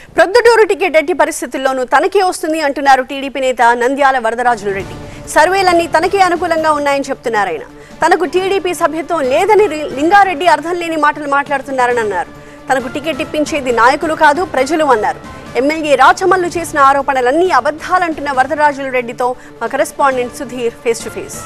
Proddatur ticket ఎట్టి పరిస్థితుల్లోనూ తనకే వస్తుంది అంటున్నారు టీడీపీ నేత నంద్యాల వరదరాజులు రెడ్డి. సర్వేలన్నీ తనకే అనుకూలంగా ఉన్నాయని చెప్తున్నారు ఆయన. తనకు టీడీపీ సభ్యత్వం లేదని లింగారెడ్డి అర్థం లేని మాటలు మాట్లాడుతున్నారని అన్నారు. తనకు టికెట్ ఇప్పించేది నాయకులు కాదు ప్రజలు అన్నారు. ఎమ్మెల్యే రాచమల్లు చేసిన ఆరోపణలన్నీ అబద్ధాలంటున్న వరదరాజులు రెడ్డితో మా correspondent Sudheer face to face.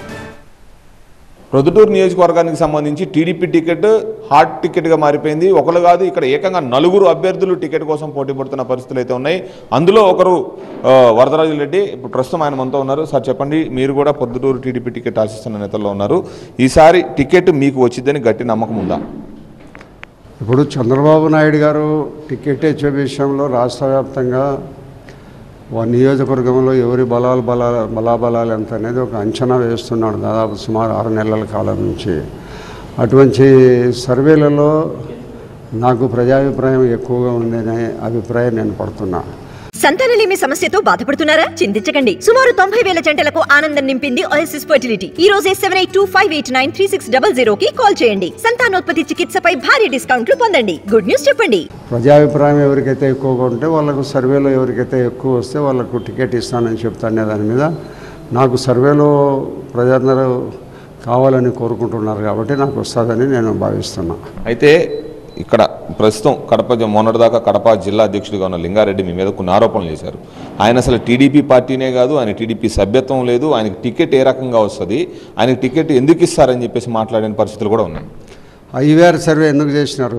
Proddatur నియోజకవర్గానికి సంబంధించి టీడీపీ టికెట్ హాట్ టికెట్గా మారిపోయింది. ఒకరు కాదు, ఇక్కడ ఏకంగా 4 అభ్యర్థులు టికెట్ కోసం పోటీ పడుతున్న పరిస్థితులు అయితే ఉన్నాయి. అందులో ఒకరు వరదరాజులు రెడ్డి. ఇప్పుడు ప్రస్తుతం ఆయన మనతో ఉన్నారు. సార్ చెప్పండి, మీరు కూడా ప్రొద్దుటూరు టీడీపీ టికెట్ ఆశిస్తున్న నేతల్లో ఉన్నారు. ఈసారి టికెట్ మీకు వచ్చిందని గట్టి నమ్మకం ఉందా? ఇప్పుడు చంద్రబాబు నాయుడు గారు టికెట్ ఇచ్చే విషయంలో రాష్ట్ర వ్యాప్తంగా నియోజకవర్గంలో ఎవరి బలాబలాలు ఎంత అనేది ఒక అంచనా వేస్తున్నాడు దాదాపు సుమారు 6 నెలల కాలం నుంచి. అటువంటి సర్వేలలో నాకు ప్రజాభిప్రాయం ఎక్కువగా ఉందనే అభిప్రాయం నేను పడుతున్నా. సంతానలేమి సమస్యతో బాధపడుతున్నారా? చింతించకండి. సుమారు 90,000 జంటలకు ఆనందం నింపింది ఓఎస్ఎస్ ఫర్టిలిటీ. ఈ రోజే 7825893600 కి కాల్ చేయండి. సంతానోత్పత్తి చికిత్సపై భారీ డిస్కౌంట్లు పొందండి. గుడ్ న్యూస్ చెప్పండి. ప్రజాభిప్రాయం ఎవరికైతే ఎక్కువగా ఉంటే వాళ్ళకు, సర్వేలో ఎవరికైతే ఎక్కువ వస్తే వాళ్ళకు టికెట్ ఇస్తానని చెప్తానే దాని మీద నాకు సర్వేలో ప్రజలందరూ కావాలని కోరుకుంటున్నారు కాబట్టి నాకు వస్తుందని నేను భావిస్తున్నా. అయితే ఇక్కడ ప్రస్తుతం మొన్నటిదాకా కడప జిల్లా అధ్యక్షుడిగా ఉన్న లింగారెడ్డి మీ మీద కొన్ని ఆరోపణలు చేశారు. ఆయన అసలు టీడీపీ పార్టీనే కాదు, ఆయన టీడీపీ సభ్యత్వం లేదు, ఆయనకి టికెట్ ఏ రకంగా వస్తుంది, ఆయనకి టికెట్ ఎందుకు ఇస్తారని చెప్పేసి మాట్లాడిన పరిస్థితులు కూడా ఉన్నాయి. ఐవీఆర్ సర్వే ఎందుకు చేసినారు?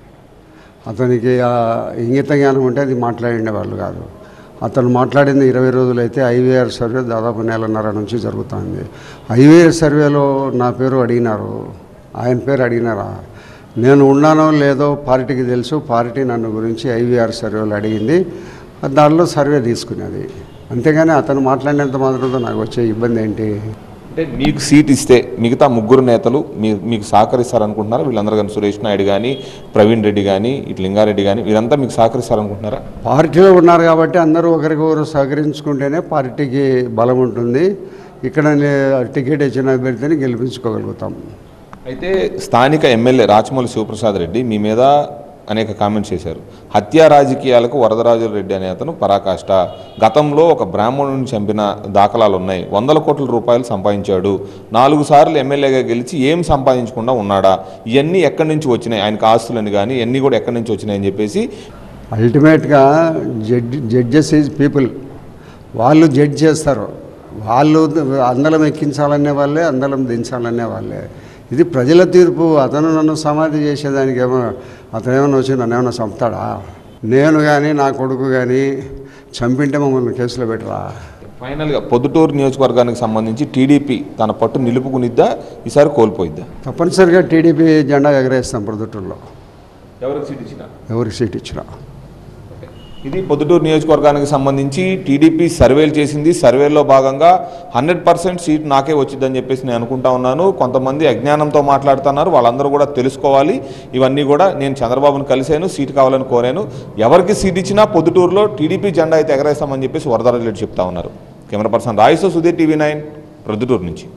అతనికి ఇంగిత జ్ఞానం ఉంటే అది మాట్లాడిన వాళ్ళు కాదు. అతను మాట్లాడింది 20 రోజులైతే ఐవీఆర్ సర్వే దాదాపు 1.5 నుంచి జరుగుతుంది. ఐవీఆర్ సర్వేలో నా పేరు అడిగినారు, ఆయన పేరు అడిగినారా? నేను ఉన్నానో లేదో పార్టీకి తెలుసు. పార్టీ నన్ను గురించి ఐవీఆర్ సర్వేలు అడిగింది, దానిలో సర్వే తీసుకునేది. అంతేగాని అతను మాట్లాడినంత మాత్రంతో నాకు వచ్చే ఇబ్బంది ఏంటి? అంటే మీకు సీట్ ఇస్తే మిగతా 3 నేతలు మీకు సహకరిస్తారనుకుంటున్నారా? వీళ్ళందరూ కానీ సురేష్ నాయుడు కానీ, ప్రవీణ్ రెడ్డి కానీ, ఇటు లింగారెడ్డి కానీ, వీరంతా మీకు సహకరిస్తారనుకుంటున్నారా? పార్టీలో ఉన్నారు కాబట్టి అందరూ ఒకరికొకరు సహకరించుకుంటేనే పార్టీకి బలం ఉంటుంది. ఇక్కడ టికెట్ ఇచ్చిన అభ్యర్థిని గెలిపించుకోగలుగుతాం. అయితే స్థానిక ఎమ్మెల్యే రాచమల్లు శివప్రసాద్ రెడ్డి మీ మీద అనేక కామెంట్స్ చేశారు. హత్యా రాజకీయాలకు వరదరాజులు రెడ్డి అనే అతను పరాకాష్ట. గతంలో ఒక బ్రాహ్మణుని చంపిన దాఖలాలు ఉన్నాయి. 100 కోట్ల రూపాయలు సంపాదించాడు. 4 సార్లు ఎమ్మెల్యేగా గెలిచి ఏం సంపాదించకుండా ఉన్నాడా? ఇవన్నీ ఎక్కడి నుంచి వచ్చినాయి? ఆయనకు ఆస్తులని కానీ ఇవన్నీ కూడా ఎక్కడి నుంచి వచ్చినాయని చెప్పేసి అల్టిమేట్గా జడ్జెస్ ఈజ్ పీపుల్. వాళ్ళు జడ్జ్ చేస్తారు. వాళ్ళు అందలం ఎక్కించాలనే వాళ్ళే, అందలం దించాలనే వాళ్ళే. ఇది ప్రజల తీర్పు. అతను నన్ను సమాధి చేసేదానికి అతను ఏమైనా వచ్చి నన్ను ఏమైనా చంపుతాడా? నేను కానీ నా కొడుకు కానీ చంపింటే మమ్మల్ని కేసులో పెట్టరా? ఫైనల్గా ప్రొద్దుటూరు నియోజకవర్గానికి సంబంధించి టీడీపీ తన పట్టు నిలుపుకునిద్దా, ఈసారి కోల్పోయిద్దా? తప్పనిసరిగా టీడీపీ జెండా ఎగరేస్తాం ప్రొద్దుటూరులో, ఎవరికి సీట్ ఇచ్చినా. ఇది ప్రొద్దుటూరు నియోజకవర్గానికి సంబంధించి టీడీపీ సర్వేలు చేసింది. సర్వేలో భాగంగా 100% సీట్ నాకే వచ్చిందని చెప్పేసి నేను అనుకుంటా ఉన్నాను. కొంతమంది అజ్ఞానంతో మాట్లాడుతున్నారు, వాళ్ళందరూ కూడా తెలుసుకోవాలి. ఇవన్నీ కూడా నేను చంద్రబాబును కలిశాను, సీట్ కావాలని కోరాను. ఎవరికి సీట్ ఇచ్చినా ప్రొద్దుటూరులో టీడీపీ జెండా అయితే ఎగరేస్తామని చెప్పేసి వరదరాజులు రెడ్డి చెప్తా ఉన్నారు. కెమెరా పర్సన్ రాయితో సుధీర్, TV9 ప్రొద్దుటూరు నుంచి.